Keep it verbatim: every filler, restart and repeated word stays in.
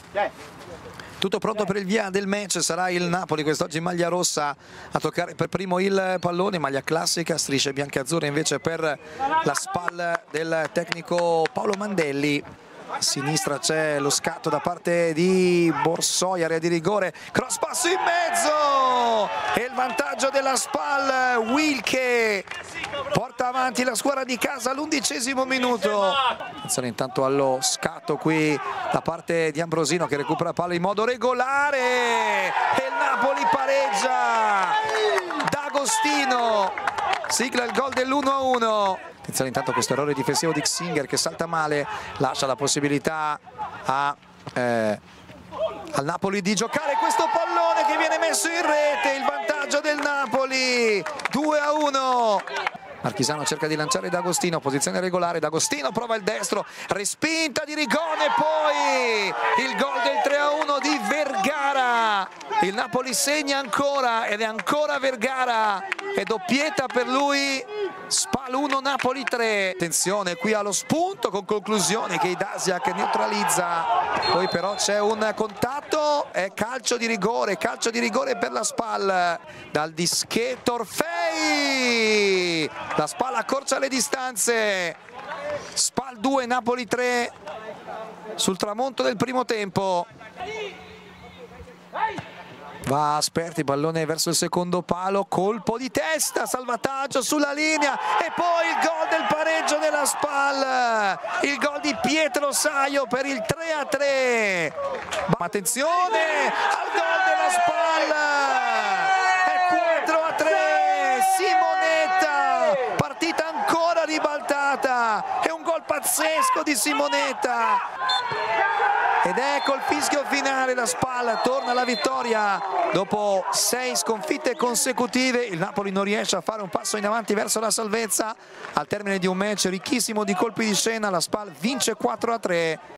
Tutto pronto per il via del match, sarà il Napoli quest'oggi in maglia rossa a toccare per primo il pallone, maglia classica, strisce bianche-azzurre invece per la spalla del tecnico Paolo Mandelli. A sinistra c'è lo scatto da parte di Borsoi, area di rigore, cross passo in mezzo e il vantaggio della Spal. Wilke porta avanti la squadra di casa all'undicesimo minuto. Attenzione intanto allo scatto qui da parte di Ambrosino che recupera palla in modo regolare e il Napoli pareggia. D'Agostino sigla il gol dell'uno a uno. Attenzione intanto a questo errore difensivo di Xinger che salta male, lascia la possibilità a, eh, al Napoli di giocare questo pallone che viene messo in rete, il vantaggio del Napoli, due a uno. Marchisano cerca di lanciare D'Agostino, posizione regolare, D'Agostino prova il destro, respinta di Rigone, poi il gol del tre a uno di Vergara. Il Napoli segna ancora ed è ancora Vergara e doppietta per lui. Spal uno, Napoli tre. Attenzione qui allo spunto con conclusione che Idasiak neutralizza, poi però c'è un contatto, è calcio di rigore, calcio di rigore per la Spal dal dischetto Orfei. La Spal accorcia le distanze. Spal due, Napoli tre sul tramonto del primo tempo. Va Asperti, pallone verso il secondo palo, colpo di testa, salvataggio sulla linea e poi il gol del pareggio della Spal, il gol di Pietro Saio per il tre a tre. Ma attenzione al gol della Spal, è quattro a tre, Simonetta, partita ancora ribaltata, è un gol pazzesco di Simonetta. Ed ecco il fischio finale, la Spal torna alla vittoria dopo sei sconfitte consecutive. Il Napoli non riesce a fare un passo in avanti verso la salvezza. Al termine di un match ricchissimo di colpi di scena, la Spal vince quattro a tre.